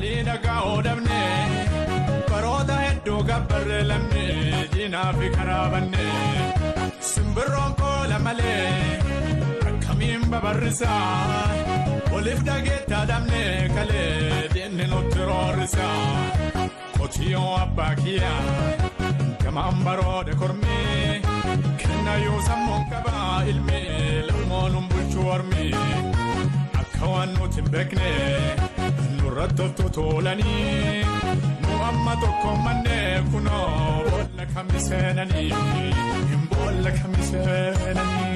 Malina gaodamne baroota hedduu gabbarre lamne diinaa fi karaabanne simbirroon koola malee akkamiin babarrisaa oliif dhageettaa damne kalee diinni nutti roorrisaa qotiyyoo abbaa kiyyaa gamaan baroode kormee kenna yoo sammuun qabaa ilmee lammoon bulchuu hormee akka waan nuti hin beekne nurratti tolanii nu amma tokko mannee kunoo boolla kamiseenanii boolla kamiseenanii.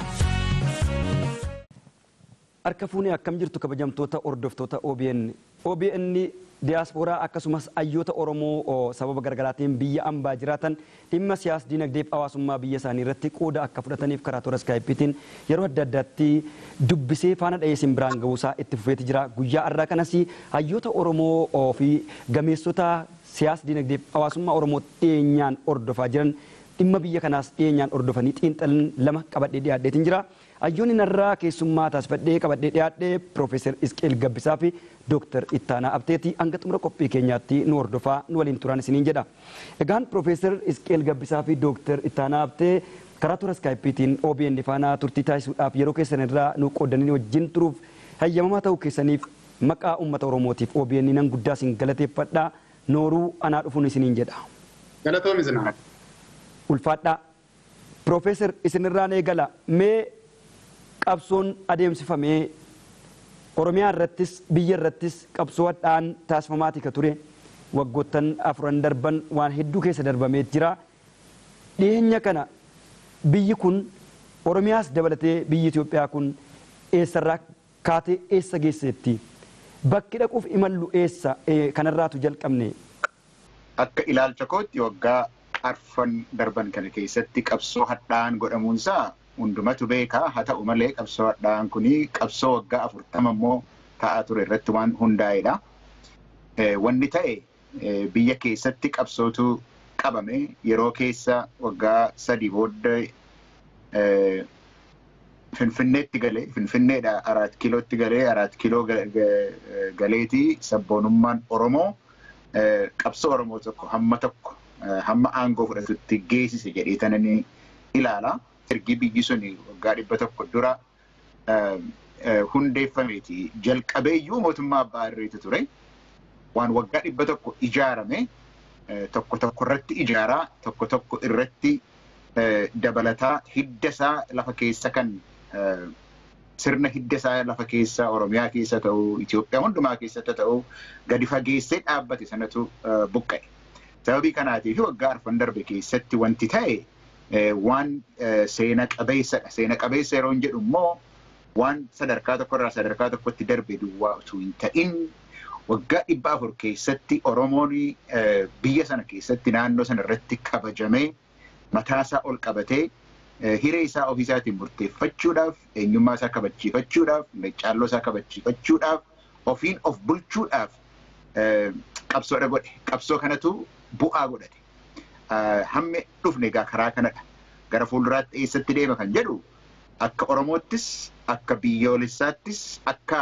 Harka fuunee akkam jirtu kabajamtoota hordoftoota OBN diiyaaspooraa akkasumas hayyoota Oromoo sababa garaagaraatiin biyya ambaa jiraatan dhimma siyaasa dinagdeef hawaasummaa biyya isaanii irratti qooda akka fudhataniif karaa toora iskaayipiitiin yeroo adda addaatti dubbisee faana dha'ee simbiraan ga'uusaa itti fufeeti jira. Guyyaa har'aa kanas hayyoota Oromoo fi gameessota siyaasa dinagdeef hawaasummaa Oromoo dhiyeenyaan hordofaa jiran dhimma biyya kanaas dhiyeenyaan hordofanii xiinxalan lama qabadhee dhiyaadheetiin jira. Hayyoonni narraa keessummaa taasifadhee qabadhee dhiyaadhee Piroofeesar Isqeel Gabbisaa fi Dooktar Ittaanaa Abteetii hanga xumura qophii keenyaatti nu hordofaa nu waliin turan isiniin jedha. Egaan Piroofeesar Isqeel Gabbisaa fi Dooktar Ittaanaa Abtee karaa toora iskaayipiitiin OBN faana turtii taasisuudhaaf yeroo keessan irraa nu qoodanii wajjin turuuf hayyamamaa ta'uu keessaniif maqaa uummata Oromootiif OBN nan guddaa isin galateeffadhaa nooruu anaa dhufuun isiniin jedha. Galatoomii sinaa. Ulfaadhaa. Piroofeesar isinirraan eegala mee qabsoon adeemsifamee Oromiyaa irrattis biyya irrattis qabsoo hadhaan taasifamaatii ka ture waggoottan afuran darban waan hedduu keessa darbamee jira. Dhiyeenya kana biyyi kun Oromiyaas dabalatee biyyi Itoophiyaa kun eessarraa kaatee eessa geesseetti? Bakki dhaquuf imallu eessa kanarraatu jalqabne? Akka ilaalcha kootti waggaa arfan darban kana keessatti qabsoo hadhaan godhamuunsaa hundumatu beekaa. Haa ta'u malee qabsoo hadhaan kuni qabsoo waggaa 40 immoo ta'aa ture irratti waan hundaa'edha. Wanni ta'e biyya keessatti qabsootu qabame yeroo keessa waggaa 3 booda Finfinneetti galee Finfinneedha 4 kiilootti galee 4 kiiloo galeetii sabboonummaan Oromoo qabsoo Oromoo tokko hamma aangoo fudhatutti geessise jedhee tanani ilaala. Ergi biyyi suni waggaa 100 dura hundeeffameeti jalqabeeyyuu mootummaa abbaa irreetu ture. Waan waggaa 100 ijaarame tokko irratti ijaaraa tokko irratti dabalataa hiddasaa lafa keessa kan sirna hiddasaa lafa keessa Oromiyaa keessa ta'uu Itoophiyaa hundumaa keessatti ta'uu gadi fageessee dhaabbate sanatu buqqa'e. Sababii kanaatiif waggaa arfan darbe keessatti wanti ta'e waan seena qabeessadha. Seena qabeessa yeroo jedhu immoo waan sadarkaa tokkorraa sadarkaa tokkotti darbe duwwaa utuu hin ta'in waggaa 400 keessatti Oromoon biyya sana keessatti naannoo sana irratti kabajamee mataasaa ol qabatee hiree isaa ofiisaatiin murteeffachuudhaaf eenyummaa isaa kabachiifachuudhaaf meecaalloo isaa kabachiifachuudhaaf ofiin of bulchuudhaaf qabsoodha godhe. Qabsoo kanatu bu'aa godhate. Hamma dhufne egaa karaa kanadha. Gara fuulduraatti eessatti deema kan jedhu akka Oromoottis akka biyyoolessaattis akka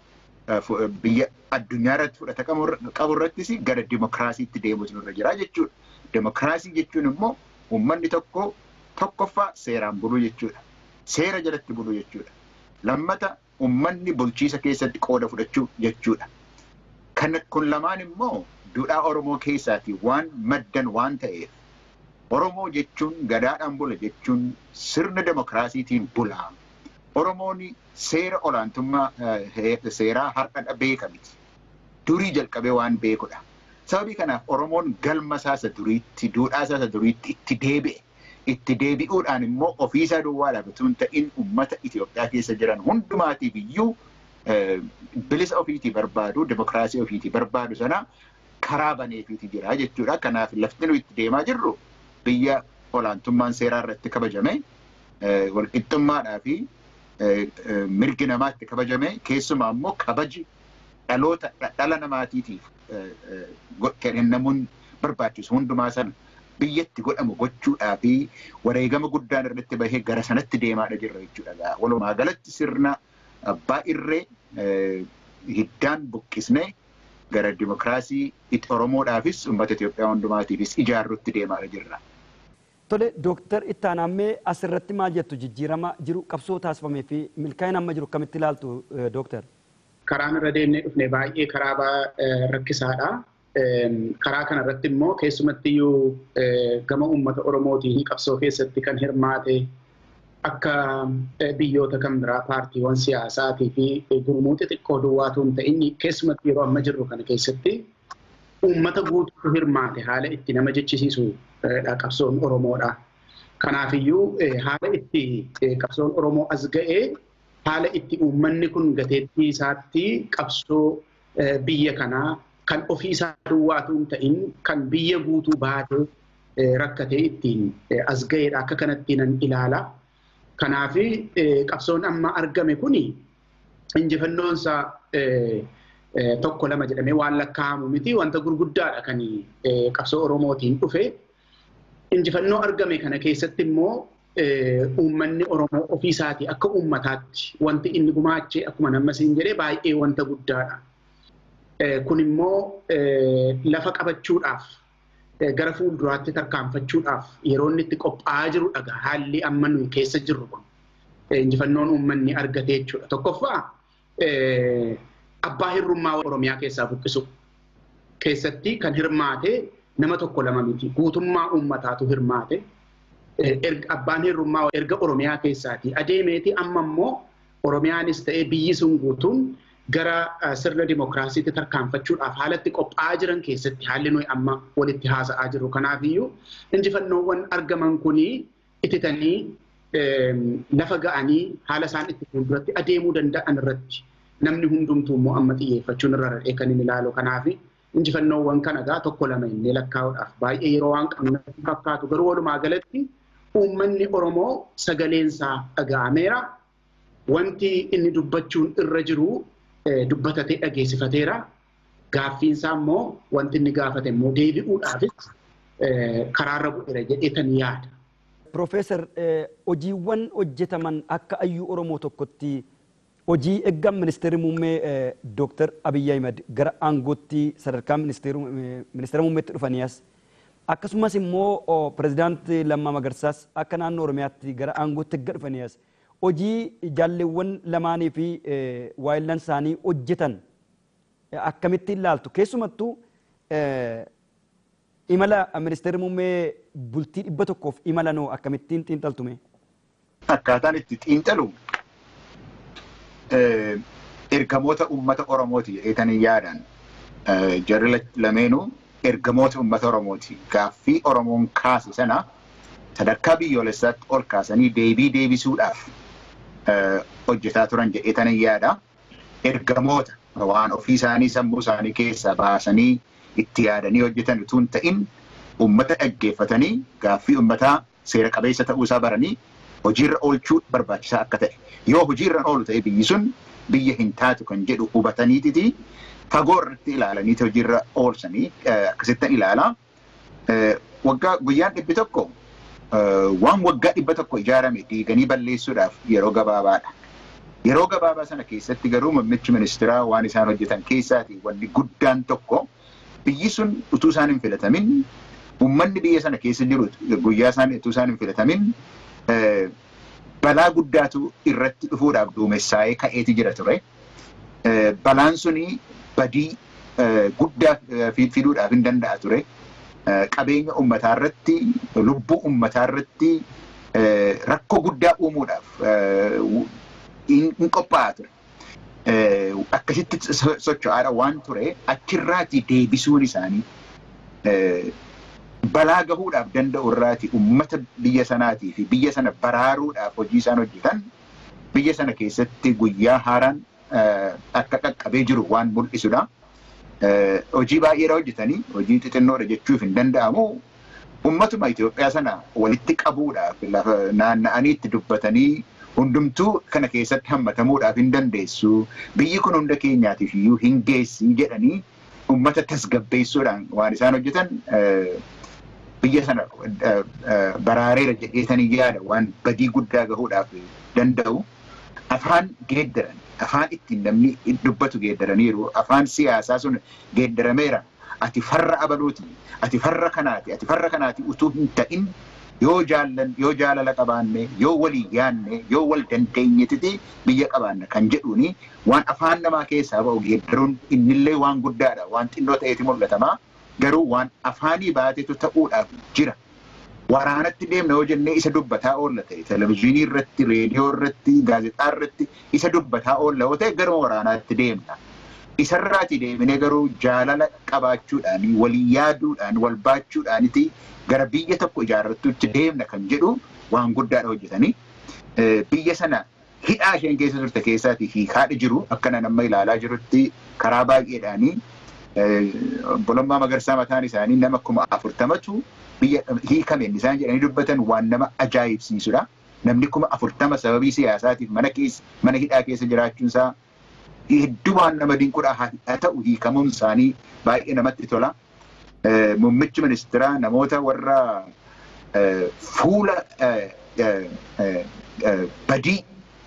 biyya addunyaa irratti fudhatama qabu irrattis gara dimokiraasiitti deemuutu nurra jira jechuudha. Dimokiraasii jechuun immoo uummanni tokkoffaa seeraan buluu jechuudha. Seera jalatti buluu jechuudha. Lammata uummanni bulchiisa keessatti qooda fudhachuu jechuudha. Kun lamaan immoo duudhaa Oromoo keessaati waan maddan waan ta'eef Oromoo jechuun gadaadhaan bula jechuun sirna dimokiraasiitiin bulaa. Oromoon seera olaantummaa seeraa har'a beeka miti. Durii jalqabee waan beekudha. Sababii kanaaf Oromoon galma isaa duriitti duudhaa isaa duriitti itti deebi'e. Itti deebi'uudhaan immoo ofiisaa duwwaadhaaf osoo hin ta'in uummata Itoophiyaa keessa jiran hundumaatiif iyyuu bilisa ofiitii barbaadu dimokiraasii ofiitii barbaadu sana karaa baneefiiti jira jechuudha. Kanaaf lafti nuyi itti deemaa jirru biyya olaantummaan seeraa irratti kabajame walqixxummaadhaa fi mirgi namaatti kabajame keessumaa immoo kabaji dhala namaatiitiif kennamuun barbaachisu hundumaa sana biyyatti godhamu gochuudhaa fi wareegama guddaan irratti bahee gara sanatti deemaadha jirra jechuudha. Walumaa galatti sirna abbaa irree hiddaan buqqisnee gara dimokiraasii itti Oromoodhaafis uummata Itoophiyaa hundumaatiifis ijaarrutti deemaa jirra. Tole Dooktar Ittaanaammee asirratti maal jettu jijjiirama jiru qabsoo taasifamee fi milkaa'ina amma jiru akkamitti ilaaltu Dooktar? Karaan irra deemnee dhufne baay'ee karaa rakkisaadha. Karaa kanarratti immoo keessumatti iyyuu gama uummata Oromootiin qabsoo keessatti kan hirmaate akka biyyoota kan biraa paartiiwwan siyaasaatii fi gurmuu xixiqqoo duwwaatu hin ta'in keessumatti yeroo amma jirru kana keessatti uummata guutuu hirmaate haala itti nama jechisiisu qabsoon Oromoodha. Kanaafiyyuu haala itti qabsoon Oromoo as ga'ee haala itti uummanni kun gateettii isaatti qabsoo biyya kanaa kan ofii isaa duwwaatu hin ta'in kan biyya guutuu baatee rakkatee ittiin as ga'eedha akka kanatti nan ilaala. Kanaafi qabsoon amma argame kuni injifannoonsa tokko lama jedhamee waan lakkaa'amu miti wanta gurguddaadha kan qabsoo Oromootiin dhufe. Injifannoo argame kana keessatti immoo uummanni Oromoo ofii isaatii akka uummataatti wanti inni gumaachee akkuma nama siin jedhee baay'ee wanta guddaadha. Kun immoo lafa qabachuudhaaf gara fuulduraatti tarkaanfachuudhaaf yeroo inni itti qophaa'aa jirudha haalli amma nuyi keessa jirru kun injifannoon uummanni argate jechuudha. Tokkoffaa abbaa hirrummaa Oromiyaa keessaa buqqisu keessatti kan hirmaate nama tokko lama miti guutummaa uummataatu hirmaate. Abbaan hirrummaa erga Oromiyaa keessaatii adeemeeti amma immoo Oromiyaanis ta'ee biyyi sun guutuun gara sirna dimokiraasiitti tarkaanfachuudhaaf haalatti qophaa'aa jiran keessatti haalli nuyi amma walitti haasa'aa jirru. Kanaafiyyuu injifannoowwan argaman kunii ititanii lafa ga'anii haala isaan itti fuulduratti adeemuu danda'an irratti namni hundumtuu immoo amma xiyyeeffachuun irra radhee kan inni ilaalu. Kanaafi injifannoowwan kana gaa tokko lama inni lakkaa'uudhaaf baay'ee yeroo waan qabnu fakkaatu garuu walumaa galatti uummanni Oromoo sagaleensaa dhaga'ameera. Wanti inni dubbachuun irra jiru dubbatatee dhageessifateera. Gaaffiinsaa immoo wanti inni gaafate immoo deebi'uudhaafis karaarra bu'eera jedheetan yaada. Profeesar hojiiwwan hojjetaman akka hayyuu Oromoo tokkotti hojii eeggan ministeerri muummee Dooktar Abiyyi Ahimad gara aangootti sadarkaa ministeera muummeetti dhufanias akkasumas immoo pirezidaantii Lammaa Magarsaas akka naannoo Oromiyaatti gara aangootti eegga dhufanias hojii jaalleewwan lamaanii fi waayillan isaanii hojjetan akkamitti ilaaltu keessumattuu imala ministeerri muummee bultii 100 imalanoo akkamittiin xiinxaltume? Akkaataan itti xiinxalu ergamoota uummata Oromooti jedheetanii yaadan jarri lameenuu ergamoota uummata Oromooti. Gaaffii Oromoon kaase sana sadarkaa biyyoolessaatti ol kaasanii deebisuudhaaf hojjetaa turan jedheetanii yaada. Ergamoota waan ofii isaanii sammuu isaanii keessaa baasanii itti yaadanii hojjetan utuu hin ta'in uummata dhaggeeffatanii gaaffii uummataa seera qabeessa ta'uusaa baranii hojiirra oolchuu barbaachisaa akka ta'e. Yoo hojiirra oolu ta'e biyyi sun biyya hin taatu kan jedhu hubataniititi fagoo irratti ilaalanii hojiirra oolsanii akkasittan ilaala. Guyyaan 100 waan waggaa 100 ijaarame diiganii balleessuudhaaf yeroo gabaabaadha. Yeroo gabaabaa sana keessatti garuu muummichi ministeeraa waan isaan hojjetan keessaati wanni guddaan tokko biyyi sun utuu isaan hin filatamin uummanni biyya sana keessa jiru guyyaa isaan utuu isaan hin filatamin balaa guddaatu irratti dhufuudhaaf duumessaa'ee ka'eeti jira ture. Balaan suni badii guddaa fiduudhaaf hin danda'a ture. Qabeenya uummataa irratti lubbuu uummataa irratti rakkoo guddaa uumuudhaaf hin qophaa'aa ture. Akkasitti socho'aadha waan ture achirraati deebisuun isaanii balaa gahuudhaaf danda'u irraati uummata biyya sanaatii fi biyya sana baraaruudhaaf hojii isaan hojjetan biyya sana keessatti guyyaa haaraan akka qaqqabee jiru waan mul'isudha. Hojii baay'eedha hojjetanii hojii xixinnoodha jechuuf hin danda'amu. Uummatuma Itoophiyaa sana walitti qabuudhaaf naanna'anii itti dubbatanii hundumtuu kana keessatti hammatamuudhaaf hin dandeessu. Biyyi kun hunda keenyaatiif iyyuu hin geessi jedhanii uummata tasgabbeessuudhaan waan isaan hojjetan biyya sana baraareera jedheetanii yaada waan badii guddaa gahuudhaaf danda'u. afaan geeddaran, afaan ittiin namni dubbatu geeddaraniiru, afaan siyaasaa sun geeddarameera. Ati farra abaluuti, ati farra kanaati utuu hin ta'in yoo jaalala qabaanne, yoo walii yaanne, yoo wal dandeenyetiti biyya qabaanna kan jedhuuni waan afaan namaa keessaa ba'u geeddaruun innillee waan guddaadha, waan xinnoo ta'eeti mul'atama. Garuu waan afaanii baateetu ta'uudhaaf jira. Waraanatti deemna yoo jennee isa dubbataa oolla ta'e, televizyiinii irratti, reediyoo irratti, gaazexaa irratti isa dubbataa oolla yoo ta'e garuma waraanaatti deemna. Isarraati deemnee garuu jaalala qabaachuudhaan, walii yaaduudhaan, wal baachuudhaaniti gara biyya tokko ijaarrattuutti deemna kan jedhu waan guddaadha hojjetanii. Biyya sana hidhaa isheen keessa turte keessaatii hiikaadha jiru akkana nama ilaalaa jirutti karaa baay'eedhaanii Obbolummaa Magarsaa mataan isaanii nama 40,000tu biyya hiikameen isaan jedhanii dubbatan waan nama ajaa'ibsiisudha. Namni 40,000 sababii siyaasaatiif mana hidhaa keessa jiraachuunsaa hedduu waan nama dinquudha. Haa ta'u hiikamuun isaanii baay'ee namatti tola. Muummichi ministeeraa namoota warra fuula badii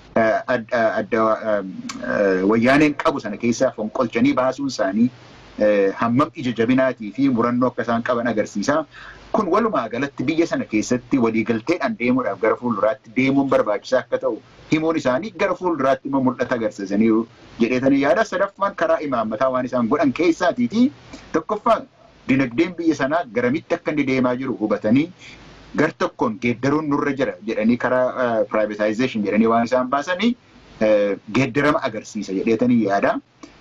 wayyaaneen qabu sana keessaa fonqolchanii baasuun isaanii hammam ija jabinaatii fi murannoo akka isaan qaban agarsiisa. Kun walumaa galatti biyya sana keessatti waliigalteedhaan deemuudhaaf gara fuulduraatti deemuun barbaachisaa akka ta'u himuun isaanii gara fuulduraatti immoo mul'ata agarsiisaniiru jedheetanii yaada. Sadaffaan karaa imaammataa waan isaan godhan keessaatiiti. Tokkoffaan dinagdeen biyya sanaa garamitti akka inni deemaa jiru hubatanii gar tokkoon geeddaruun nurra jira jedhanii karaa privatization jedhanii waan isaan baasanii geeddarama agarsiisa jedheetanii yaada.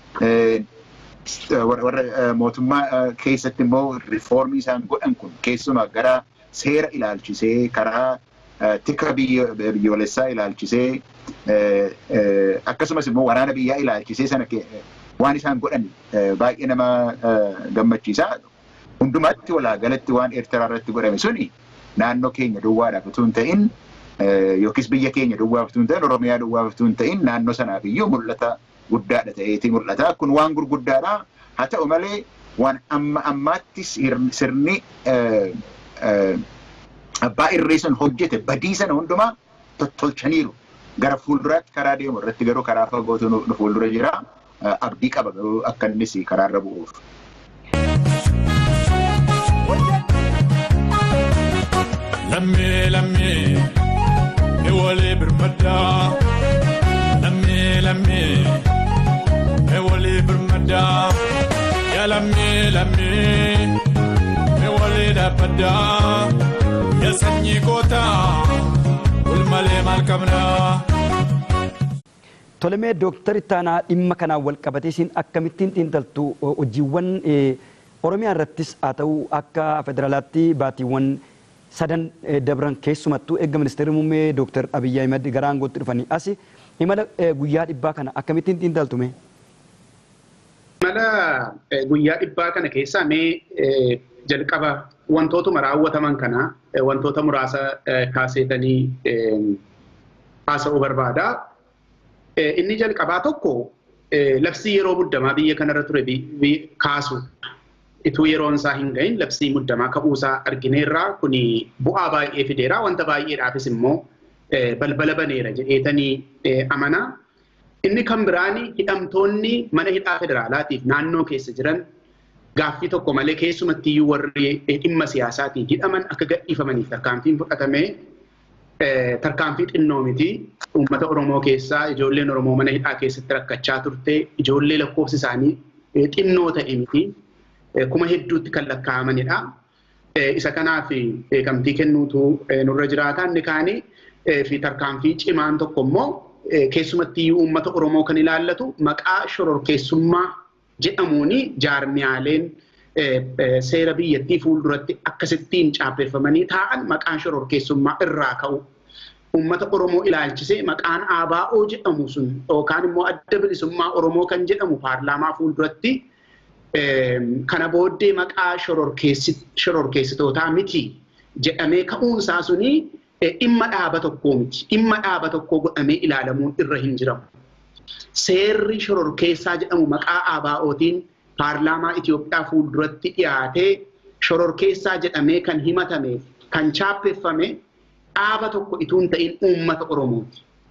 Warra mootummaa keessatti immoo riifoormii isaan godhan kun keessumaa gara seera ilaalchisee karaa tika biyyoolessaa ilaalchisee akkasumas immoo waraana biyyaa ilaalchisee sana waan isaan godhan baay'ee nama gammachiisa. Hundumaatti walaagalatti waan Eertiraa irratti godhame suni naannoo keenya duwwaadhaaf utuu hin ta'in yookiis biyya keenya duwwaaf utuu hin ta'in Oromiyaa duwwaaf utuu hin ta'in naannoo sanaaf iyyuu mul'ata guddaadha ta'eeti mul'ata. Kun waan gurguddaadha. Haa ta'u malee waan ammaatti sirni abbaa irree sun hojjete badii sana hundumaa tottolchaniiru. Gara fuulduraatti karaa deemu irratti garuu karaa fagootu nu fuuldura jira. Abdii qaba garuu akka innis karaarra bu'uuf. Lammii ewalee birmaddaa. Lammii ewalee birmaddaa. Yaa lammii ewalee dhaabaddaa. Yaa sanyii kootaa ulmalee maal qabnaa. Tolemee Dooktarri Taanaa dhimma kanaan wal qabatee isin akkamittiin xiinxaltu hojiiwwan Oromiyaa irrattis haa ta'u akka federaalaatti baatiiwwan sadan dabran keessumattuu eegga ministeerri muummee Dooktar Abiyyi Ahmed gara aangootti dhufanii asi imala guyyaa dhibbaa kana akkamittiin xiinxaltume? Imala guyyaa dhibbaa kana keessaa mee jalqaba wantootuma raawwataman kana wantoota muraasa kaaseetanii haasa'uu barbaada. Inni jalqabaa tokko labsii yeroo muddamaa biyya kanarra ture kaasu. Ituu yeroon isaa hin gahin labsii muddamaa ka'uusaa argineerraa kuni bu'aa baay'ee fideera. Wanta baay'eedhaafis immoo balbala baneera jedheetanii amana. Inni kan biraani hidhamtoonni mana hidhaa federaalaatiif naannoo keessa jiran gaaffii tokko malee keessumatti iyyuu warri dhimma siyaasaatiin hidhaman akka gadhiifamaniif tarkaanfiin fudhatamee tarkaanfii xinnoo miti. Uummata Oromoo keessaa ijoolleen Oromoo mana hidhaa keessatti rakkachaa turte ijoollee lakkoofsi isaanii xinnoo ta'e miti. Kuma hedduutti kan lakkaa'amanidha. Isa kanaaf beekamtii kennuutu nurra jiraata. Inni kaanii fi tarkaanfii cimaan tokko immoo keessumatti uummata Oromoo kan ilaallatu maqaa shororkeessummaa jedhamuun jaarmiyaaleen seera biyyattii fuulduratti akkasittiin caappeeffamanii taa'an maqaan shororkeessummaa irraa ka'u. Uummata Oromoo ilaalchisee maqaan ABO jedhamu sun yookaan immoo adda bilisummaa Oromoo kan jedhamu paarlaamaa fuulduratti kana booddee maqaa shororkeessitootaa miti jedhamee ka'uunsaa suni dhimma dhaaba tokkoo miti. Dhimma dhaaba tokkoo godhamee ilaalamuun irra hin jiramu. Seerri shororkeessaa jedhamu maqaa ABO'tiin paarlaamaa Itoophiyaa fuulduratti dhiyaatee shororkeessaa jedhamee kan himatameef kan chaappeeffame dhaaba tokko ituun ta'in uummata Oromooti.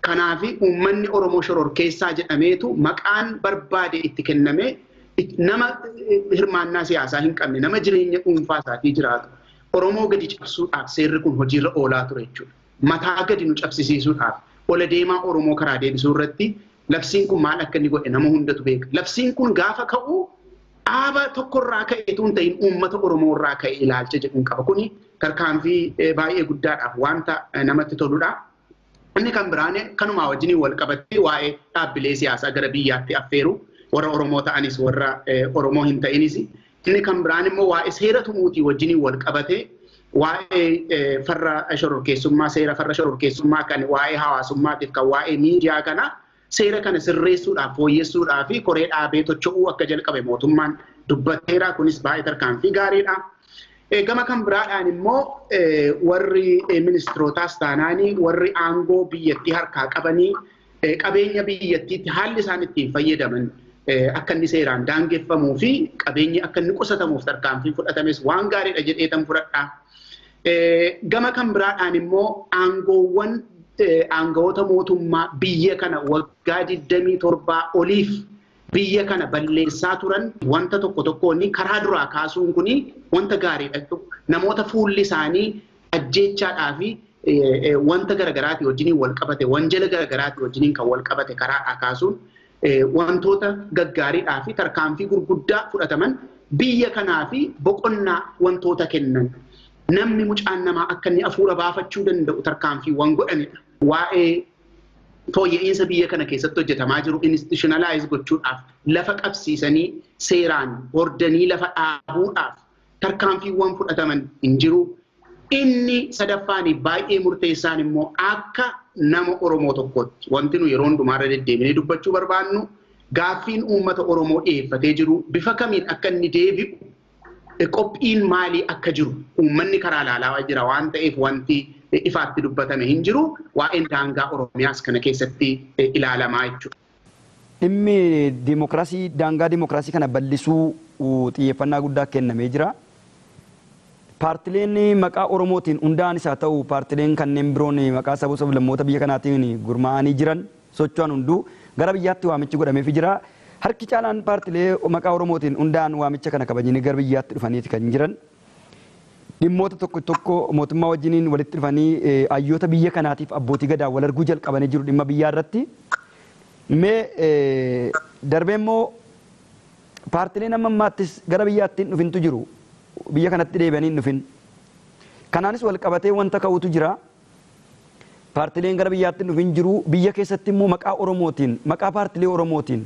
Kanaafi uummanni Oromoo shororkeessaa jedhameetu maqaan barbaade itti kenname nama hirmaannaa siyaasaa hin qabne nama jireenya dhuunfaa isaatii jiraatu Oromoo gadi cabsuudhaaf seerri kun hojiirra oolaa ture jechuudha. Mataa gadi nu cabsisiisuudhaaf ola deemaa Oromoo karaa deebisuu irratti labsiin kun maal akka inni godhe nama hundatu beeka. Labsiin kun gaafa ka'u dhaaba tokkorraa ka'eetu hin ta'in uummata Oromoo irraa ka'e ilaalcha jedhuun qaba. Kuni tarkaanfii baay'ee guddaadhaaf wanta namatti toludha. Inni kan biraan kanumaa wajjin wal qabatee waa'ee dhaabbilee siyaasaa gara biyyaatti affeeru warra Oromoo ta'anis warra Oromoo hin ta'inis. Inni kan biraan immoo waa'ee seera tumuutii wajjin wal qabatee waa'ee farra shororkeessummaa seera farra shororkeessummaa kan waa'ee hawaasummaatiif kan waa'ee miidiyaa kana seera kana sirreessuudhaaf fooyyessuudhaaf fi koree dhaabee tocho'uu akka jalqabe mootummaan dubbateera. Kunis baay'ee tarkaanfii gaariidha. Gama kan biraadhaan immoo warri ministirootaas taanaanii warri aangoo biyyattii harkaa qabanii qabeenya biyyattiitti haalli isaan ittiin fayyadaman akka inni seeraan daangeffamuu fi qabeenyi akka inni qusatamuuf tarkaanfii fudhatames waan gaariidha jedheetan fudhadha. Gama kan biraadhaan immoo aangawoota mootummaa biyya kana waggaa 27 oliif biyya kana balleessaa turan wanta tokko tokkoonni karaa duraa kaasuun kuni wanta gaariidha. Namoota fuulli isaanii ajjeechaadhaa fi wanta garagaraati wajjiniin wal qabate wanjala garagaraati wajjiniin kan wal qabate karaa kaasuun wantoota gaggaariidhaa fi tarkaanfii gurguddaa fudhataman biyya kanaa fi boqonnaa wantoota kennan. Namni mucaan namaa akka inni hafuura baafachuu danda'u tarkaanfiiwwan godhanidha. Waa'ee fooyya'insa biyya kana keessatti hojjetamaa jiru institutionalize gochuudhaaf lafa qabsiisanii seeraan hordanii lafa dhaabuudhaaf tarkaanfiiwwan fudhataman hin jiru. Inni sadaffaan baay'ee murteessaan immoo akka nama Oromoo tokkotti wanti nu yeroo hundumaarra deddeebinee dubbachuu barbaannu gaaffiin uummata Oromoo dhiyeeffatee jiru bifa kamiin akka inni deebi'u qophiin maalii akka jiru uummanni karaa ilaalaa jira waan ta'eef wanti ifaatti dubbatame hin jiru. Waa'een daangaa Oromiyaas kana keessatti ilaalamaa jechuudha. Dhimmi diimokiraasii daangaa diimokiraasii kana bal'isuu xiyyeeffannaa guddaa kennamee jira. Paartileen maqaa Oromootiin hundaa'anis haa ta'u paartileen kanneen biroon maqaa sabaa sablammoota biyya kanaatiin gurmaa'anii jiran socho'an hunduu gara biyyaatti waamichi godhameefii jira. Harki caalaan paartilee maqaa Oromootiin hundaa'an waamicha kana kabajanii gara biyyaatti dhufaniiti kan jiran. Dhimmoota tokko tokko mootummaa wajjiniin walitti dhufanii hayyoota biyya kanaatiif abbootii gadaa wal arguu jalqabanii jiru dhimma biyyaa irratti. Mee darbee immoo paartileen amma ammaattis gara biyyaatti dhufintu jiru. Biyya kanatti deebi'anii dhufin. Kanaanis wal qabatee wanta ka'utu jira. Paartileen gara biyyaatti dhufin jiru. Biyya keessatti immoo maqaa Oromootiin, maqaa paartilee Oromootiin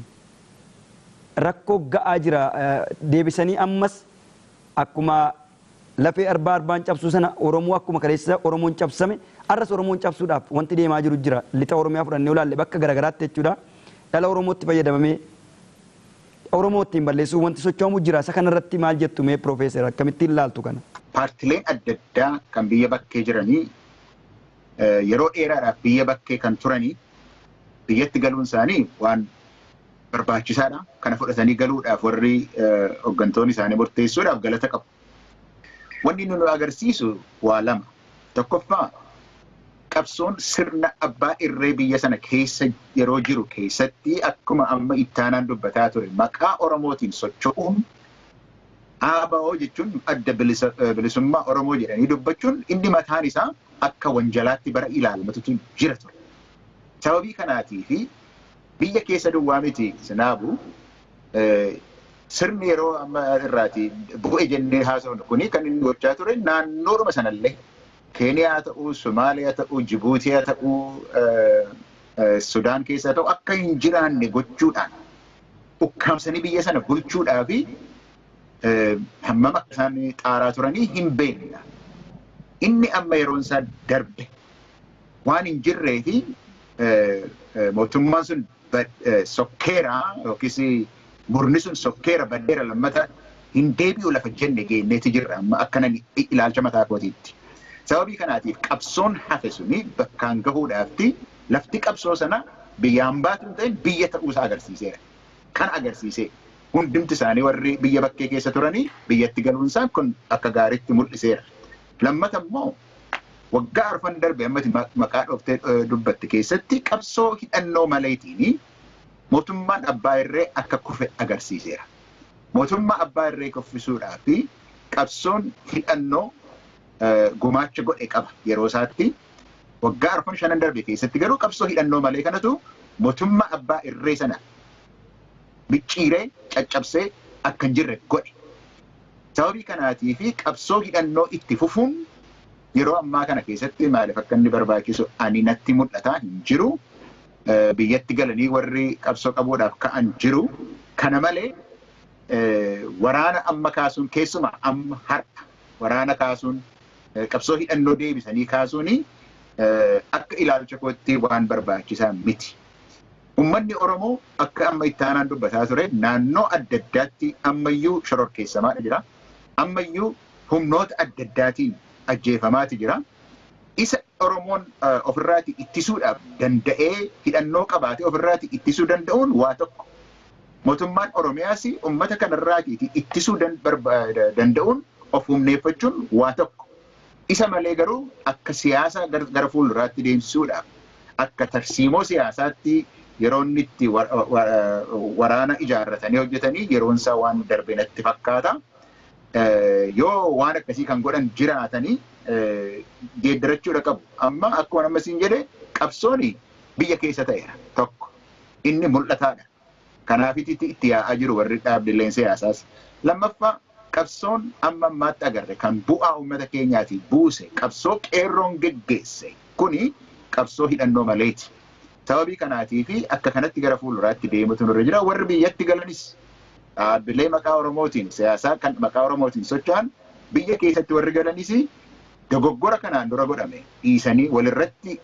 rakkoo ga'aa jira. Deebisanii ammas akkuma lafee arbaan cabsuu sana Oromoo akkuma kaleessa Oromoon cabsame arras Oromoon cabsuudhaaf wanti deemaa jiru jira. Lixa Oromiyaa fudhannee ilaalle bakka garagaraatti jechuudha. Dhala Oromootti fayyadamamee Oromootiin balleessuu wanti socho'amu jira. Isa kanarratti maal jettu mee Piroofeesar akkamittiin ilaaltu kana? Paartileen adda addaa kan biyya bakkee jiranii yeroo dheeraadhaaf biyya bakkee kan turanii biyyatti galuun isaanii waan barbaachisaadha. Kana fudhatanii galuudhaaf warri hooggantoonni isaanii murteessuudhaaf galata qabu. Wanni nu agarsiisu waa lama. Tokkoffaa qabsoon sirna abbaa irree biyya sana keessa yeroo jiru keessatti akkuma amma ittaanaan dubbataa ture maqaa Oromootiin socho'uun ABO jechuun adda bilisummaa Oromoo jedhanii dubbachuun inni mataan isaa akka wanjalaatti bara ilaalmatutu jira ture. Sababii kanaatii fi biyya keessa duwwaa miti sinaabu sirni yeroo amma irraati bu'e jennee haasawnu kuni kan inni gochaa ture naannoodhuma sanallee Keeniyaa ta'uu, Somaaliyaa ta'uu, Jibuutiyaa ta'uu, Sudaan keessa ta'uu akka hin jiraanne gochuudhaan ukkaamsanii biyya sana bulchuudhaa fi hammam akka isaan xaaraa turanii hin beekna. Inni amma yeroon isaa darbe waan hin jirree fi mootummaan sun sokkeera yookiis murni sun sokkeera baddeera lammata hin deebi'u lafa jenne geenneeti jirra amma akkanan ilaalcha mataa kootiitti. Sababii kanaatiif qabsoon hafe suni bakkaan gahuudhaafti lafti qabsoo sana biyyaan baatu ta'in biyya ta'uusaa agarsiiseera. Kan agarsiisee hundumti isaanii warri biyya bakkee keessa turanii biyyatti galuun isaa kun akka gaariitti mul'iseera. Lammata immoo waggaa arfan darbe ammati maqaa dhoftee dubbatte keessatti qabsoo hidhannoo maleetiin mootummaan abbaa irree akka kufe agarsiiseera. Mootummaa abbaa irree kuffisuudhaa fi qabsoon hidhannoo gumaacha godhe qaba yeroo isaatti. Waggaa arfan shanan darbe keessatti garuu qabsoo hidhannoo malee kanatu mootummaa abbaa irree sana bicciiree caccabsee akka hin jirre godhe. Sababii kanaatii fi qabsoo hidhannoo itti fufuun yeroo ammaa kana keessatti maaliif akka inni barbaachisu ani natti mul'ata hin jiru. Biyyatti galanii warri qabsoo qabuudhaaf ka'an jiru. Kana malee waraana amma kaasuun keessumaa amma har'a waraana kaasuun qabsoo hidhannoo deebisanii kaasuuni akka ilaalcha kootti waan barbaachisaa miti. Uummanni Oromoo akka amma itti aanaan dubbataa ture naannoo adda addaatti ammayyuu shororkeessamaadha jira. Ammayyuu humnoota adda addaatiin ajjeefamaati jira. Isa Oromoon ofirraati ittisuudhaaf danda'ee hidhannoo qabaatee ofirraati ittisuu danda'uun waa tokko. Mootummaan Oromiyaas uummata kanarraati ittisuu danda'uun of humneeffachuun waa tokko. Isa malee garuu akka siyaasa gara fuulduraatti deemsisuudhaaf akka tarsiimoo siyaasaatti yeroo inni itti waraana ijaarratanii hojjetanii yeroon isaa waan darbe natti fakkaata. Yoo waan akkasii kan godhan jiraatanii geeddarachuudha qabu. Amma akkuma amma siin jedhe qabsoon biyya keessa ta'eera tokko. Inni mul'ataadha. Kanaafiti itti yaa'aa jiru warri dhaabbileen siyaasaas. Lammaffaa qabsoon amma ammaatti agarre kan bu'aa uummata keenyaatiif buuse qabsoo qeerroon geggeesse kuni qabsoo hidhannoo maleeti. Sababii kanaatii fi akka kanatti gara fuulduraatti deemutu nurra jira. Warri biyyatti galanis dhaabbilee maqaa Oromootiin siyaasaa kan maqaa Oromootiin socho'an biyya keessatti warri galanis dogoggora kanaan dura godhame dhiisanii walirratti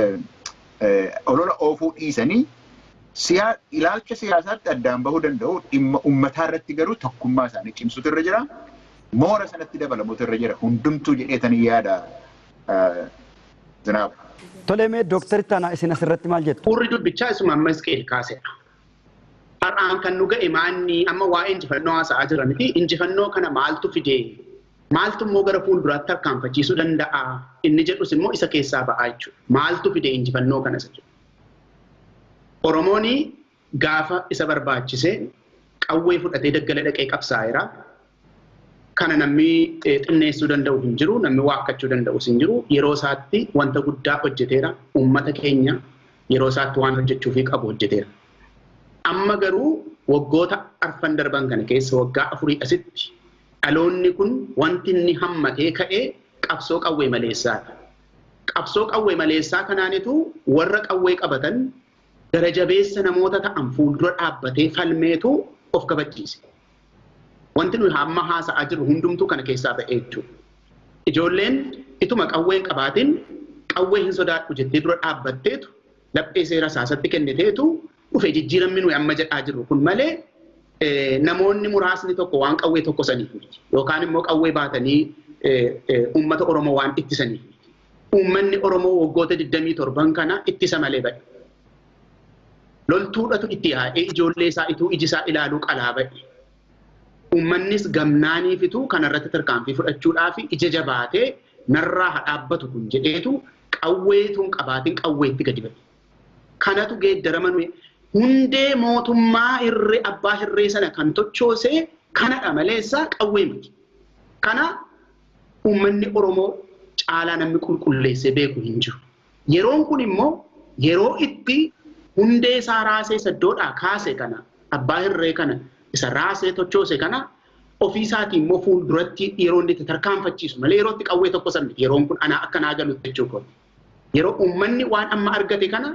olola oofuu dhiisanii ilaalcha siyaasaatti addaan bahuu danda'u dhimma uummataa irratti garuu tokkummaa isaanii cimsuutu irra jira. Moora sanatti dabalamuutu irra jira. Hundumtuu jedheetanii yaada Zinaab. Tolemee Dooktar Ittaanaa isin asirratti maal jettu? Urri dubbichaa isuma amma Isqeel kaasedha. Har'aan kan nu ga'e maanni amma waa'ee injifannoo haasa'aa jira miti. Injifannoo kana maaltu fidee? Maaltu immoo gara fuulduraatti tarkaanfachiisuu danda'a? Inni jedhus immoo isa keessaa ba'aa jechuudha. Maaltu fidee injifannoo kana isa jedhu? Oromooni gaafa isa barbaachise qawwee fudhatee daggala dhaqee qabsaa'eera. Kana namni xinneessuu danda'u hin jiru, namni waakkachuu danda'us hin jiru. Yeroo isaatti wanta guddaa hojjeteera. Uummata keenya yeroo isaatti waan hojjechuufii qabu hojjeteera. Amma garuu waggoota arfan darban kana keessa waggaa 4 asitti dhaloonni kun wanti inni hammatee ka'ee qabsoo qawwee maleessaadha. Qabsoo qawwee maleessaa kanaanitu warra qawwee qabatan gara jabeessa namoota ta'an fuuldura dhaabbatee falmeetu of kabachiise. Wanti nuyi hamma haasa'aa jiru hundumtuu kana keessaa ba'ee jechuudha. Ijoolleen ituma qawween qabaatiin qawwee hin sodaadhu jettee dura dhaabbatteetu laphee seera saasatti kenniteetu dhufee jijjiiramni nuyi amma jedhaa jirru kun malee namoonni muraasni tokko waan qawwee tokko saniif miti. Yookaan immoo qawwee baatanii uummata Oromoo waan ittisaniif miti. Uummanni Oromoo waggoota 27 kana ittisa malee ba'e. Loltuudhatu itti yaa'ee ijoollee isaa ituu iji isaa ilaaluu qalaa ba'e. Uummannis gamnaaniifitu kanarratti tarkaanfii fudhachuudhaaf ija jabaatee narraa dhaabbatu kun jedheetu qawweetuun qabaatiin qawweetti gadi ba'e. Kanatu geeddarama nuyi hundee mootummaa irree abbaa hirree sana kan tochoosee kanadha maleessaa qawwee miti. Kana uummanni Oromoo caalaa namni qulqulleessee beeku hin jiru. Yeroon kun immoo yeroo itti hundee isaa raasee saddoodhaa kaase kana abbaa hirree kana isa raasee tochoose kana ofii isaatii immoo fuulduratti yeroo inni itti tarkaanfachiisu malee yeroo itti qawwee tokko san miti. Yeroon kun anaa akka naa galutti jechuudha. Yeroo uummanni waan amma argate kana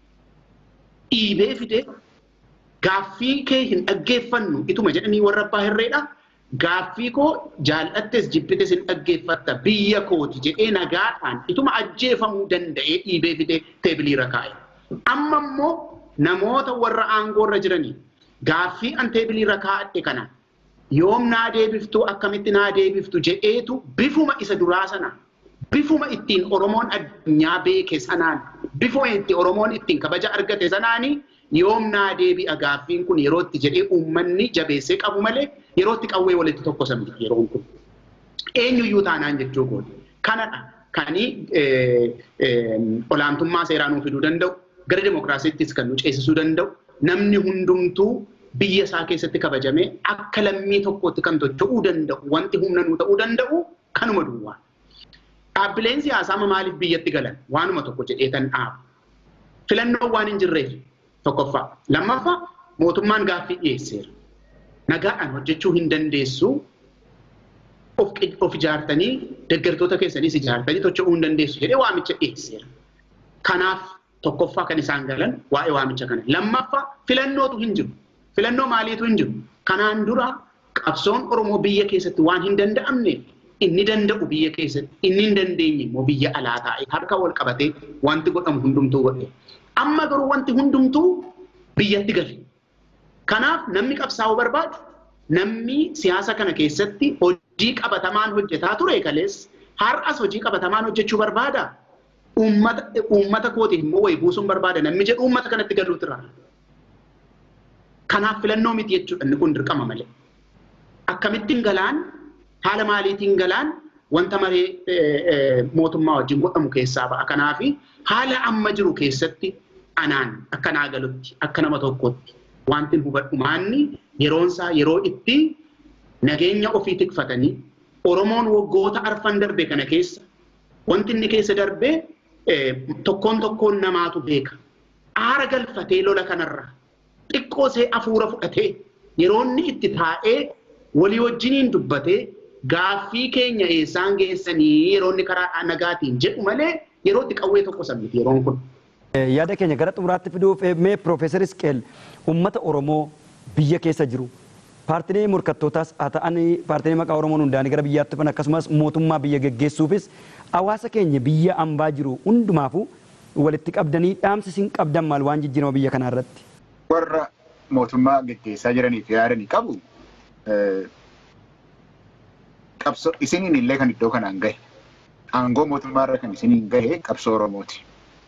dhiibee fidee gaaffii kee hin dhaggeeffannu ituma jedhanii warra abbaa hirreedha. Gaaffii koo jaallattes jibbites hin dhaggeeffatta biyya kooti jedhee nagaadhaan ituma ajjeefamuu danda'ee dhiibee fidee teebiliirra kaa'e. Amma immoo namoota warra aangoorra jiranii gaaffii an teebiliirra kaa'adhe kana yoom naa deebiftu akkamitti naa deebiftu jedheetu bifuma isa duraa sana bifuma ittiin Oromoon addunyaa beeke sanaan bifuma itti Oromoon ittiin kabaja argate sanaanii yoom naa deebi'a gaaffiin kun yeroo itti jedhee uummanni jabeessee qabu malee yeroo itti qawwee walitti tokko samii yeroon kun eenyuyyuu taanaan jechuu kooti. Kanadha kan olaantummaa seeraa nuu fiduu danda'u, gara demokiraasiittis kan nu ceesisuu danda'u, namni hundumtuu biyya isaa keessatti kabajamee akka lammii tokkootti kan socho'uu danda'u, wanti humna nuu ta'uu danda'u kanuma duwwaa. Dhaabbileen siyaasaa maaliif biyyatti galan? Waanuma tokko jedheetan dhaabu. Filannoo waan hin jirreef tokkoffaa. Lammaffaa mootummaan gaaffii dhiyeesseera. Nagaadhaan hojjechuu hin dandeessu. Of ijaartanii deeggartoota keessaniis ijaartanii socho'uu hin dandeessu jedhee waamicha dhiyeesseera. Kanaaf tokkoffaa kan isaan galan waa'ee waamicha kana. Lammaffaa filannootu hin jiru. Filannoo maaliitu hin jiru? Kanaan dura qabsoon Oromoo biyya keessatti waan hin danda'amneef inni danda'u biyya keessatti, inni hin dandeenye immoo biyya alaa taa'ee harka wal qabatee wanti godhamu hundumtuu godhe. Amma garuu wanti hundumtuu biyyatti gale. Kanaaf namni qabsaa'uu barbaadu, namni siyaasa kana keessatti hojii qabatamaan hojjetaa ture kalees har'as hojii qabatamaan hojjechuu barbaada. Uummata kootiif immoo wayii buusuun barbaada. Namni jedhu uummata kanatti galuutu irraa. Kanaaf filannoo miti jechuudha inni kun dirqama malee. Akkamittiin galaan haala maaliitiin galaan wanta maree mootummaa wajjin godhamu keessaa ba'a. Kanaaf haala amma jiru keessatti anaan akka naa galutti akka nama tokkotti wanti hubadhu maanni yeroonsaa yeroo itti nageenya ofii tikfatanii Oromoon waggoota arfan darbe kana keessa wanti inni keessa darbe tokkoon namaatu beeka. Aara galfatee lola kanarraa xiqqoo see afuura fudhatee yeroo inni itti taa'ee walii wajjiniin dubbatee gaaffii keenya eessaan geessanii yeroo inni karaa nagaatiin jedhu malee yeroo itti qawwee tokko sammiti yeroon kun. Yaada keenya gara xumuraatti fiduuf mee Piroofeesar Isqeel uummata Oromoo biyya keessa jiru paartilee morkattootaas haa ta'an paartilee maqaa Oromoon hundaanii gara biyyaatti dhufan akkasumas mootummaa biyya geggeessuufis hawaasa keenya biyya ambaa jiru hundumaafuu walitti qabdanii dhaamsa isin qabdan maal waan jijjiirama biyya kanaa irratti? Warra mootummaa geggeessaa jiraniif yaadanii qabu. Qabsoo isiniin illee kan iddoo kanaan gahe aangoo mootummaarra kan isiniin gahe qabsoo Oromooti.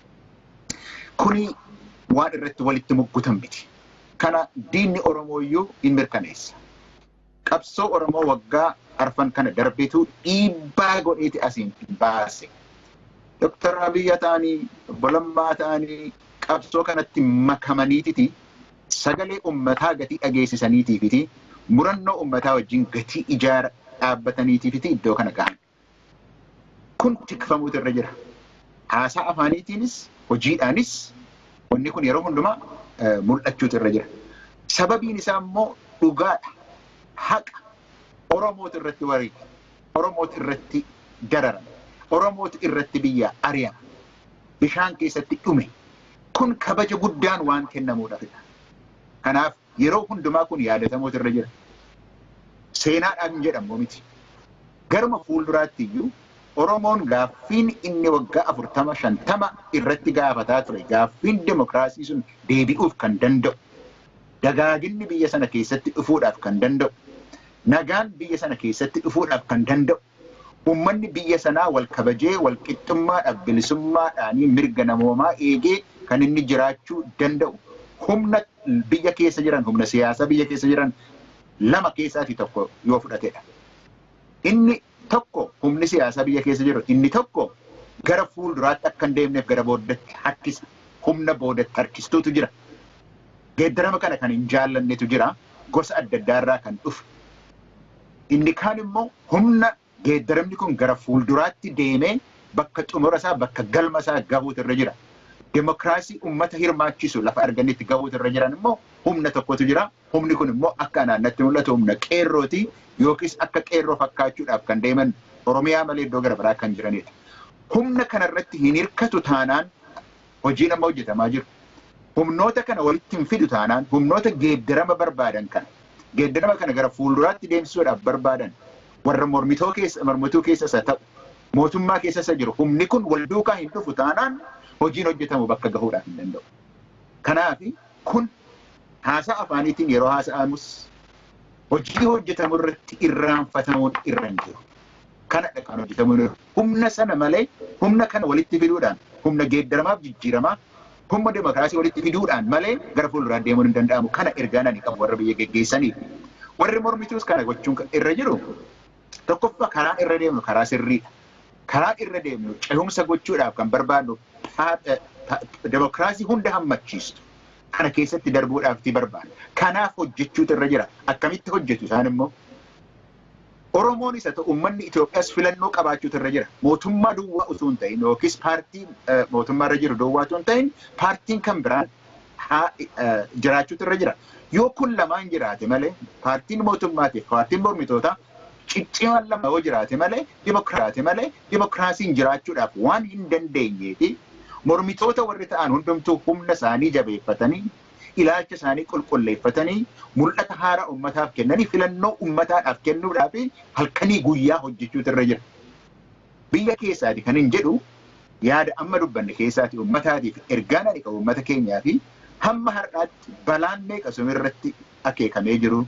Kuni waan irratti walitti muggutan miti. Kana diinni Oromoo iyyuu hin mirkaneessa. Qabsoo Oromoo waggaa arfan kana darbeetu dhiibbaa godheeti asiin baase. Dr. Abiyyi ta'anii, Obbo Lammaa ta'anii qabsoo kanatti makamaniititi sagalee uummataa gatii dhageessisaniitiifiti murannoo uummataa wajjin gatii ijaara dhaabbataniitiifiti iddoo kana gahan. Kun tikfamuutu irra jira. Haasaa afaaniitiinis hojiidhaanis wanni kun yeroo hundumaa mul'achuutu irra jira. Sababiin isaa immoo dhugaadha. Haqa Oromootu irratti wareega. Oromootu irratti dararama. Oromootu irratti biyya ari'ama. Bishaan keessatti dhume. Kun kabaja guddaan waan kennamuudhaafidha. Kanaaf yeroo hundumaa kun yaadatamuutu irra jira. Seenaadhaan hin jedhamu miti. Garuma fuulduraatti iyyuu Oromoon gaaffiin inni waggaa 40-50 irratti gaafataa ture. Gaaffiin demokiraasii sun deebi'uuf kan danda'u. Dagaaginni biyya sana keessatti dhufuudhaaf kan danda'u. Nagaan biyya sana keessatti dhufuudhaaf kan danda'u. Uummanni biyya sanaa wal kabajee wal qixxummaadhaaf bilisummaadhaanii mirga namoomaa eegee kan inni jiraachuu danda'u. Humna biyya keessa jiran, humna siyaasaa biyya keessa jiran lama keessaatii tokko yoo fudhatedha. Inni tokko humni siyaasaa biyya keessa jiru, inni tokko gara fuulduraatti akka hin deemneef gara booddatti harkisa. Humna boodatti harkistuutu jira. Geeddarama kana kan hin jaallannetu jira. Gosa adda addaarraa kan dhufu. Inni kaan immoo humna geeddaramni kun gara fuulduraatti deemee bakka xumura isaa bakka galma isaa gahuutu irra jira. Demokiraasii uummata hirmaachisu lafa arganitti gahuutu irra jiran immoo humna tokkotu jira. Humni kun immoo akka naannatti mul'atu humna qeerrooti yookiis akka qeerroo fakkaachuudhaaf kan deeman Oromiyaa malee iddoo gara biraa kan jiranidha. Humna kanarratti hin hirkatu taanaan hojiin amma hojjetamaa jiru. Humnoota kana walitti hin fidu taanaan humnoota geeddarama barbaadan kana geeddarama kana gara fuulduraatti deemsisuudhaaf barbaadan warra mormituu keessas haa ta'u mootummaa keessas jiru humni kun wal duukaa hin dhufu taanaan hojiin hojjetamu bakka gahuudhaaf hin danda'u. Kanaaf kun haasaa afaaniitiin yeroo haasa'amus hojii hojjetamu irratti irraanfatamuun irra hin jiru. Kanadha kan hojjetamu humna sana malee humna kana walitti fiduudhaan humna geeddaramaaf jijjiiramaa humna demokiraasii walitti fiduudhaan malee gara fuulduraa deemuun hin danda'amu. Kana ergaan ani qabu warra biyya geggeessaniif. Warri mormituus kana gochuun irra jiru tokkoffaa karaan irra deemnu karaa sirriidha. karaa irra deemnu cehumsa gochuudhaaf kan barbaadnu demokraasii hunda hammachiistu kana keessatti darbuudhaaf ti barbaadna. Kanaaf hojjechuutu irra jira. Akkamitti hojjetu isaan immoo Oromoon isa ta'u uummanni Itoophiyaas filannoo qabaachuutu irra jira. Mootummaa duwwaa utuu hin ta'in yookiis paartii mootummaa irra jiru duwwaa utuu hin ta'in paartiin kan biraan jiraachuutu irra jira. Yoo kun lamaan jiraate malee paartiin mootummaatiif paartiin mormitootaa ciccimaan lama yoo jiraate malee dimokiraasiin jiraachuudhaaf waan hin dandeenyeefi mormitoota warri ta'an hundumtuu humna isaanii jabeeffatanii ilaalcha isaanii qulqulleeffatanii mul'ata haaraa ummataaf kennanii filannoo ummataadhaaf kennuudhaaf halkanii guyyaa hojjechuutu irra jira. Biyya keessaati kan hin jedhu yaada amma dubbanne keessaati ummataatiif ergaan ani qabu ummata keenyaa fi hamma har'aatti balaan meeqa sumirratti akeekamee jiru.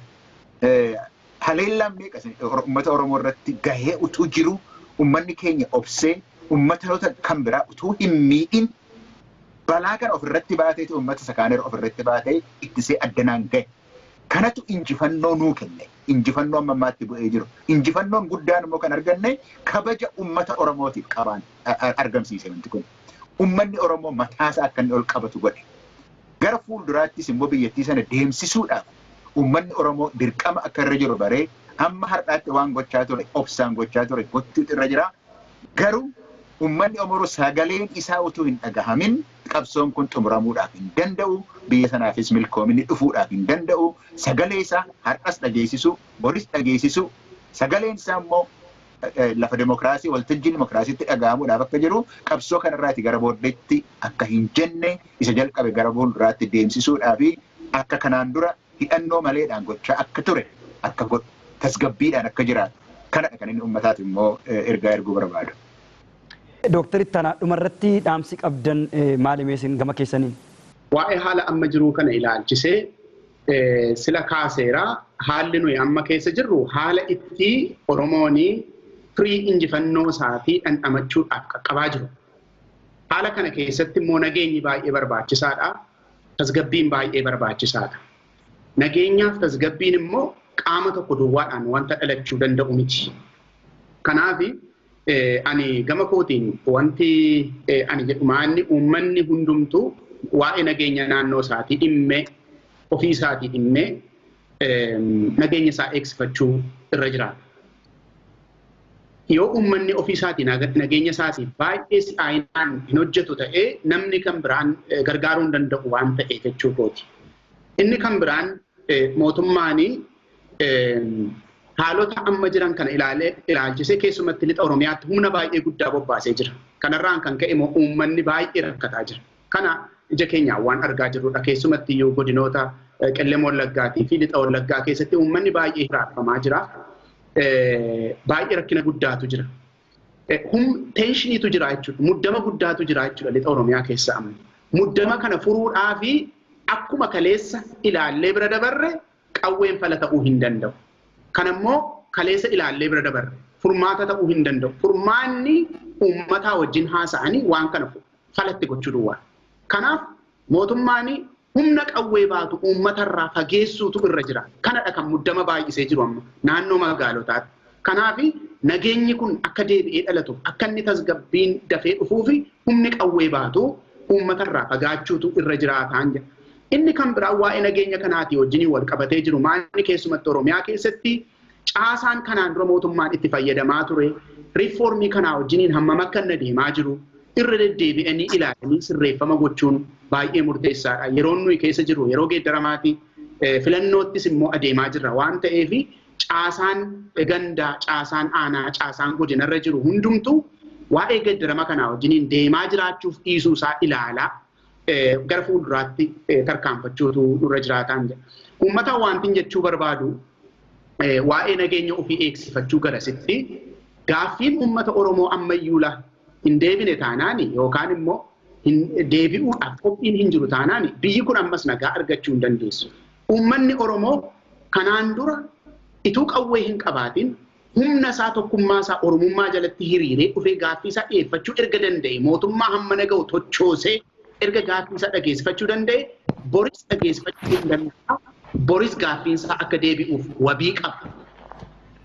Haleellaan meeqa ummata Oromoo irratti gahee utuu jiru ummanni keenya obsee ummatoota kan biraa utuu hin miidhin balaa kana ofirratti baateetu ummata sakaaneera ofirratti baatee ittisee addanaan gahe. Kanatu injifannoo nuu kenne. Injifannoo amma ammaatti bu'ee jiru. Injifannoon guddaan immoo kan arganne kabaja ummata Oromootiif qabaan argamsiise wanti kun. Ummanni Oromoo mataasaa akka inni ol qabatu godhe. Gara fuulduraattis immoo biyyattii sana deemsisuudhaaf ummanni Oromoo dirqama akka irra jiru baree amma har'aatti waan gochaa ture obsaan gochaa ture gochuutu irra jira. Garuu ummanni Oromoo sagaleen isaa utuu hin dhagahamin qabsoon kun xumuramuudhaaf hin danda'u. Biyya sanaafis milkoominni dhufuudhaaf hin danda'u. Sagalee isaa har'as dhageessisu, boris dhageessisu. Sagaleen isaa immoo lafa demokraasii waltajjii demokraasiitti dhagahamuudhaaf akka jiru qabsoo kanarraati gara booddeetti akka hin jenne isa jalqabe gara fuulduraatti deemsisuudhaaf akka kanaan dura hidhannoo maleedhaan gochaa akka ture akka tasgabbiidhaan akka jiraatu kanadha kan inni uummataaf immoo ergaa erguu barbaadu. Dooktar Ittaanaa dhumarratti dhaamsi qabdan maali meesin gama keessaniin? Waa'ee haala amma jiruu kana ilaalchisee sila kaaseeraa haalli nuyi amma keessa jirru haala itti Oromoonii firii injifannoo isaatii dhandhamachuudhaaf qaqqabaa jiru. Haala kana keessatti immoo nageenyi baay'ee barbaachisaadha. Tasgabbiin baay'ee barbaachisaadha. Nageenyaaf tasgabbiin immoo qaama tokko duwwaadhaan wanta dhalachuu danda'u miti. Kanaaf ani gama kootiin wanti ani jedhu maanni uummanni hundumtuu waa'ee nageenya naannoo isaatii dhimmee ofii isaatii dhimmee nageenya isaa eegsifachuu irra jiraata. Yoo uummanni ofii isaatii nageenya isaatii baay'ee si'aayinaan hin hojjetu ta'ee namni kan biraan gargaaruu hin danda'u waan ta'eef jechuu kooti. Inni kan biraan mootummaanii haalota amma jiran kana ilaalchisee keessumatti lixa Oromiyaatti humna baay'ee guddaa bobbaasee jira. Kanarraan kan ka'e immoo uummanni baay'ee rakkataa jira. Kana ija keenyaan waan argaa jirrudha. Keessumatti iyyuu godinoota Qellem Wallaggaatii fi lixa Wallaggaa keessatti uummanni baay'ee hiraarfamaa jira. Baay'ee rakkina guddaatu jira. Teeshiniitu jira jechuudha. Muddama guddaatu jira jechuudha lixa Oromiyaa keessa amma. Muddama kana furuudhaa fi akkuma kaleessa ilaallee bira dabarre qawween fala ta'uu hin danda'u. Kanammoo kaleessa ilaallee bira dabarre furmaata ta'uu hin danda'u. Furmaanni uummataa wajjin haasa'anii waan kana falatti gochuu duwwaa. Kanaaf mootummaan humna qawwee baatu uummatarraa fageessuutu irra jira. Kanadha kan muddama baay'isee jiru amma naannoo magaalotaatti. Kanaaf nageenyi kun akka deebi'ee dhalatu akka inni tasgabbiin dafee dhufuu fi humni qawwee baatu uummatarraa fagaachuutu irra jiraataan jira. Inni kan biraa waa'ee nageenya kanaatii wajjin wal qabatee jiru maalni keessumatti Oromiyaa keessatti caasaan kanaan dura mootummaan itti fayyadamaa ture riifoormii kanaa wajjiniin hammam akka inni deemaa jiru irra deddeebi'anii ilaalanii sirreeffama gochuun baay'ee murteessaadha. Yeroon nuyi keessa jiru yeroo geeddaramaati filannoottis immoo adeemaa jirra waan ta'eef caasaan gandaa, caasaan aanaa, caasaan godinarra jiru hundumtuu waa'ee geeddarama kanaa wajjiniin deemaa jiraachuuf dhiisuu isaa ilaalaa. Gara fuulduraatti tarkaanfachuutu irra jiraataan jira. Uummata wantin jechuu barbaadu waa'ee nageenya ofii eegsifachuu garasitti gaaffiin uummata Oromoo ammayyuula hin deebine taanaani yookaan immoo deebi'uudhaaf qophiin hin jiru taanaani biyyi kun ammas nagaa argachuu hin dandeessu. Uummanni Oromoo kanaan dura ituu qawwee hin qabaatin humna isaa tokkummaa isaa Oromummaa jalatti hiriiree dhufee gaaffii isaa dhiyeeffachuu erga danda'e mootummaa hamma naga'u tochoosee erga gaaffii isaa dhageessifachuu danda'e boris dhageessifachuu hin danda'a. Boris gaaffiin isaa akka deebi'uuf wabii qaba.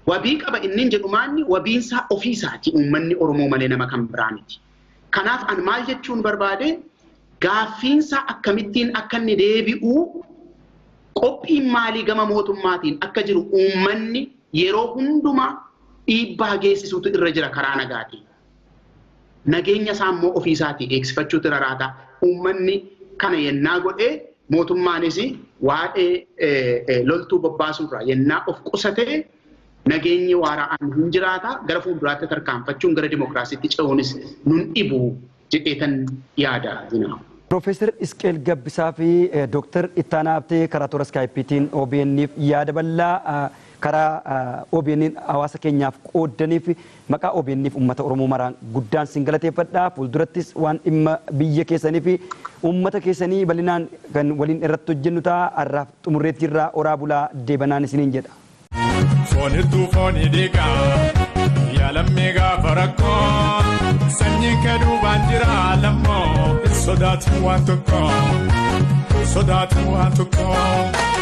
wabii qaba inni jedhu maanni wabiinsaa ofiisaati uummanni Oromoo malee nama kan biraa miti. Kanaaf an maal jechuun barbaade gaaffiinsaa akkamittiin akka inni deebi'u qophiin maalii gama mootummaatiin akka jiru uummanni yeroo hundumaa dhiibbaa geessisuutu irra jira karaa nagaatiin. Nageenya isaa immoo ofiisaatii eegsifachuutu raraata. Uummanni kana yennaa godhee mootummaanis waa'ee loltuu bobbaasuurraa yennaa of qusatee nageenyi waaraan hin jiraata gara fuulduraatti tarkaanfachuun gara dimokiraasiitti ce'uunis nun dhibu jedheetan yaada zinaa. Profeesar Isqeel Gabbisaa fi Dooktar Ittaanaa Abtee karaa toora Iskaayipiitiin OBN'if yaada bal'aa karaa OBN'n hawaasa keenyaaf qooddaniif maqaa OBN'if uummata Oromoo maraan guddaan sin galateeffadha. Fuuldurattis waan dhimma biyya keessanii fi uummata keessanii bal'inaan kan waliin irratti hojjennu ta'a. Har'aaf xumurreetti irraa oraa bulaa deebanaan isiniin jedha. Foonittuu foonii dhiigaa yaalammee gaafa rakkoo sanyii kaduu baanjira lammoo sodaatu waan tokko.